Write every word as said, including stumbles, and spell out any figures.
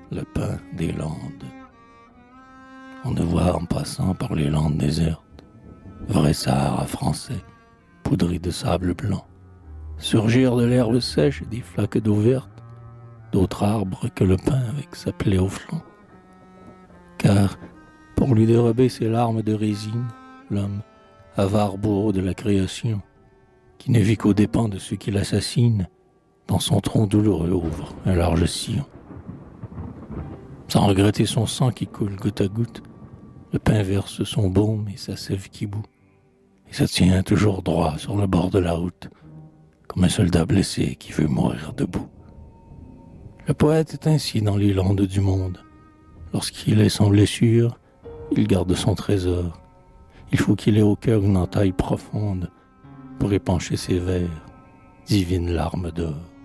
le pain des landes. On ne voit en passant par les landes désertes, vrai Sahara français, poudré de sable blanc, surgir de l'herbe sèche et des flaques d'eau verte, d'autres arbres que le pin avec sa plaie au flanc. Car, pour lui dérober ses larmes de résine, l'homme, avare bourreau de la création, qui ne vit qu'aux dépens de ceux qui l'assassinent, dans son tronc douloureux ouvre un large sillon. Sans regretter son sang qui coule goutte à goutte, le pain verse son baume et sa sève qui bout, et se tient toujours droit sur le bord de la route, comme un soldat blessé qui veut mourir debout. Le poète est ainsi dans les landes du monde. Lorsqu'il est sans blessure, il garde son trésor. Il faut qu'il ait au cœur une entaille profonde pour épancher ses vers, divines larmes d'or.